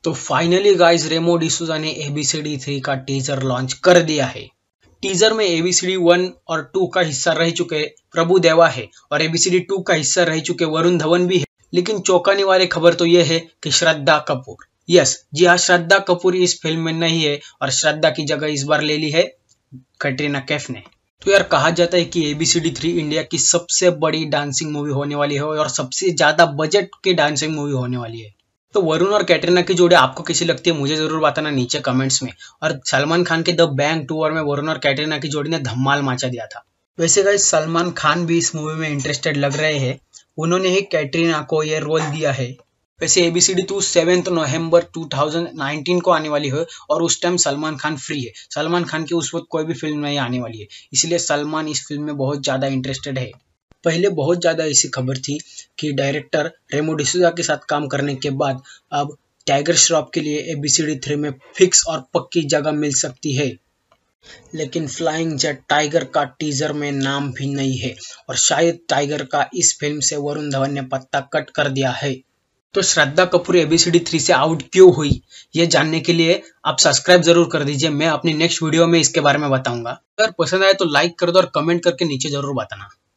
तो finally guys Remo D'Souza ने ABCD 3 का टीजर लॉन्च कर दिया है। टीजर में ABCD 1 और 2 का हिस्सा रह चुके प्रभु देवा है और ABCD 2 का हिस्सा रह चुके वरुण धवन भी है। लेकिन चौंकाने वाली खबर तो यह है कि श्रद्धा कपूर, जी हाँ, श्रद्धा कपूर इस फिल्म में नहीं है और श्रद्धा की जगह इस बार ले ली है कैटरीना कैफ ने। तो यार कहा जाता है कि ABCD 3 इंडिया की सबसे बड़ी डांसिंग मूवी होने वाली है और सबसे ज्यादा बजट की डांसिंग मूवी होने वाली है। तो वरुण और कैटरीना की जोड़ी आपको कैसी लगती है मुझे जरूर बताना नीचे कमेंट्स में। और सलमान खान के द बैंक टूर में वरुण और कैटरीना की जोड़ी ने धमाल मचा दिया था। वैसे गाइस सलमान खान भी इस मूवी में इंटरेस्टेड लग रहे हैं, उन्होंने ही कैटरीना को ये रोल दिया है। वैसे ABCD 2 7 नवंबर 2019 को आने वाली है और उस टाइम सलमान खान फ्री है। सलमान खान की उस वक्त कोई भी फिल्म नहीं आने वाली है, इसलिए सलमान इस फिल्म में बहुत ज्यादा इंटरेस्टेड है। पहले बहुत ज्यादा ऐसी खबर थी कि डायरेक्टर रेमो डिसूजा के साथ काम करने के बाद अब टाइगर श्रॉफ के लिए ABCD 3 में फिक्स और पक्की जगह मिल सकती है। लेकिन फ्लाइंग जेट टाइगर का टीजर में नाम भी नहीं है और शायद टाइगर का इस फिल्म से वरुण धवन ने पत्ता कट कर दिया है। तो श्रद्धा कपूर ABCD 3 से आउट क्यों हुई ये जानने के लिए आप सब्सक्राइब जरूर कर दीजिए। मैं अपनी नेक्स्ट वीडियो में इसके बारे में बताऊंगा। अगर पसंद आए तो लाइक कर दो और कमेंट करके नीचे जरूर बताना।